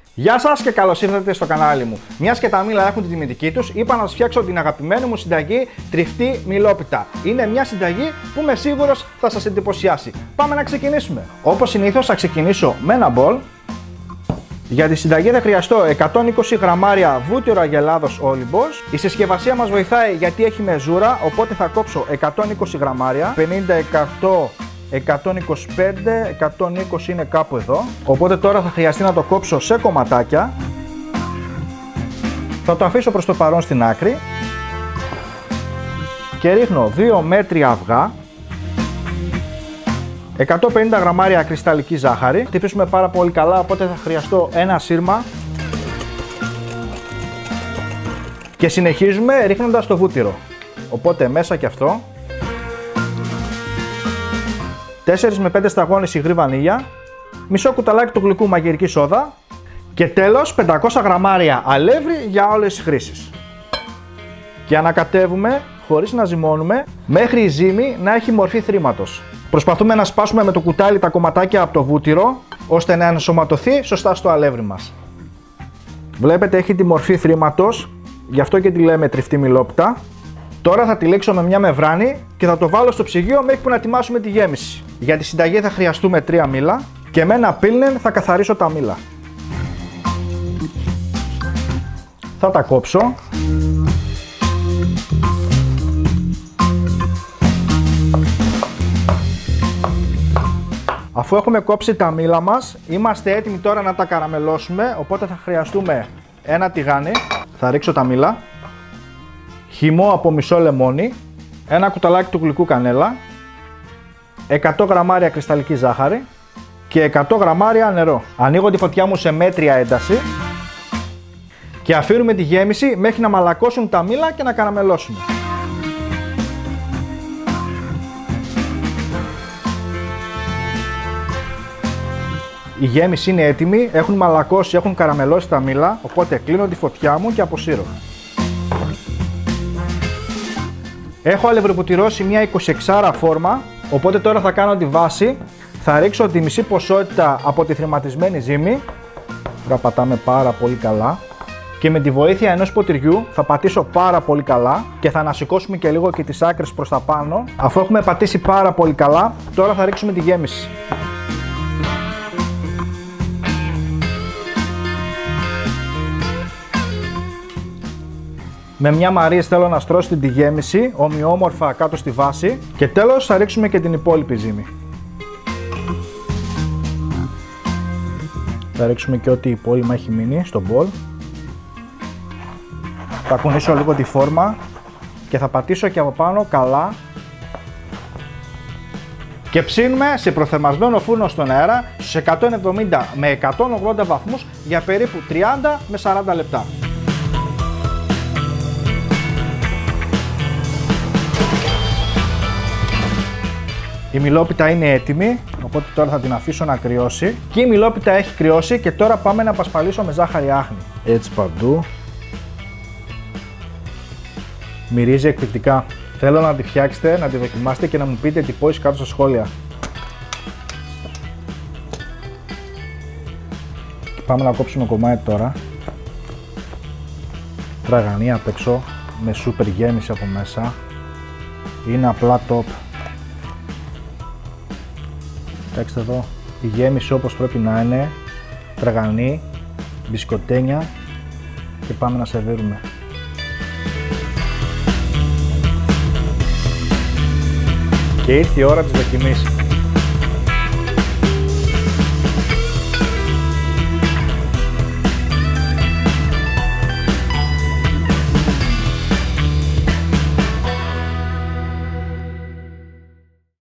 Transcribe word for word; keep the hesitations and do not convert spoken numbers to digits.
Γεια σας και καλώς ήρθατε στο κανάλι μου. Μιας και τα μήλα έχουν τη τιμητική τους, είπα να σας φτιάξω την αγαπημένη μου συνταγή τριφτή μιλόπιτα. Είναι μια συνταγή που είμαι σίγουρος θα σας εντυπωσιάσει. Πάμε να ξεκινήσουμε. Όπως συνήθως θα ξεκινήσω με ένα μπολ. Για τη συνταγή θα χρειαστώ εκατόν είκοσι γραμμάρια βούτυρο αγελάδος όλυμπος. Η συσκευασία μας βοηθάει γιατί έχει μεζούρα, οπότε θα κόψω εκατόν είκοσι γραμμάρια, πενήντα, εκατό, εκατόν είκοσι πέντε, εκατόν είκοσι είναι κάπου εδώ. Οπότε τώρα θα χρειαστεί να το κόψω σε κομματάκια. Θα το αφήσω προς το παρόν στην άκρη. Και ρίχνω δύο μέτρια αυγά, εκατόν πενήντα γραμμάρια κρυσταλλική ζάχαρη. Χτυπήσουμε πάρα πολύ καλά, οπότε θα χρειαστώ ένα σύρμα. Και συνεχίζουμε ρίχνοντας το βούτυρο. Οπότε μέσα και αυτό. τέσσερα με πέντε σταγόνες υγρή βανίλια, μισό κουταλάκι του γλυκού μαγειρική σόδα και τέλος πεντακόσια γραμμάρια αλεύρι για όλες τις χρήσεις. Και ανακατεύουμε χωρίς να ζυμώνουμε μέχρι η ζύμη να έχει μορφή θρήματος. Προσπαθούμε να σπάσουμε με το κουτάλι τα κομματάκια από το βούτυρο ώστε να ενσωματωθεί σωστά στο αλεύρι μας. Βλέπετε έχει τη μορφή θρήματος, γι' αυτό και τη λέμε τριφτή μιλόπιτα. Τώρα θα τυλίξω με μια μεμβράνη και θα το βάλω στο ψυγείο μέχρι που να ετοιμάσουμε τη γέμιση. Για τη συνταγή θα χρειαστούμε τρία μήλα και με ένα πίλνεν θα καθαρίσω τα μήλα. Θα τα κόψω. Αφού έχουμε κόψει τα μήλα μας, είμαστε έτοιμοι τώρα να τα καραμελώσουμε, οπότε θα χρειαστούμε ένα τηγάνι, θα ρίξω τα μήλα, χυμό από μισό λεμόνι, ένα κουταλάκι του γλυκού κανέλα, εκατό γραμμάρια κρυσταλλική ζάχαρη και εκατό γραμμάρια νερό. Ανοίγω τη φωτιά μου σε μέτρια ένταση και αφήνουμε τη γέμιση μέχρι να μαλακώσουν τα μήλα και να καραμελώσουμε. Η γέμιση είναι έτοιμη, έχουν μαλακώσει, έχουν καραμελώσει τα μήλα, οπότε κλείνω τη φωτιά μου και αποσύρω. Έχω αλευροποτηρώσει μια εικοσιεξάρα φόρμα, οπότε τώρα θα κάνω τη βάση. Θα ρίξω τη μισή ποσότητα από τη θρηματισμένη ζύμη. Θα πατάμε πάρα πολύ καλά. Και με τη βοήθεια ενός ποτηριού θα πατήσω πάρα πολύ καλά και θα ανασηκώσουμε και λίγο και τις άκρες προς τα πάνω. Αφού έχουμε πατήσει πάρα πολύ καλά, τώρα θα ρίξουμε τη γέμιση. Με μια μαρίες θέλω να στρώσω τη γέμιση ομοιόμορφα κάτω στη βάση και τέλος θα ρίξουμε και την υπόλοιπη ζύμη. Θα ρίξουμε και ό,τι υπόλοιπα έχει μείνει στο μπολ. Θα κουνήσω λίγο τη φόρμα και θα πατήσω και από πάνω καλά. Και ψήνουμε σε προθερμασμένο φούρνο στον αέρα στους εκατόν εβδομήντα με εκατόν ογδόντα βαθμούς για περίπου τριάντα με σαράντα λεπτά. Η μιλόπιτα είναι έτοιμη, οπότε τώρα θα την αφήσω να κρυώσει. Και η μιλόπιτα έχει κρυώσει και τώρα πάμε να πασπαλίσω με ζάχαρη άχνη. Έτσι παντού. Μυρίζει εκπληκτικά. Θέλω να τη φτιάξετε, να τη δοκιμάσετε και να μου πείτε εντυπώσεις κάτω στα σχόλια. Και πάμε να κόψουμε κομμάτι τώρα. Τραγανή απ' έξω, με σούπερ γέμιση από μέσα. Είναι απλά top. Κοιτάξτε εδώ, η γέμιση όπως πρέπει να είναι, τραγανή, μπισκοτένια και πάμε να σερβίρουμε. Και ήρθε η ώρα της δοκιμής.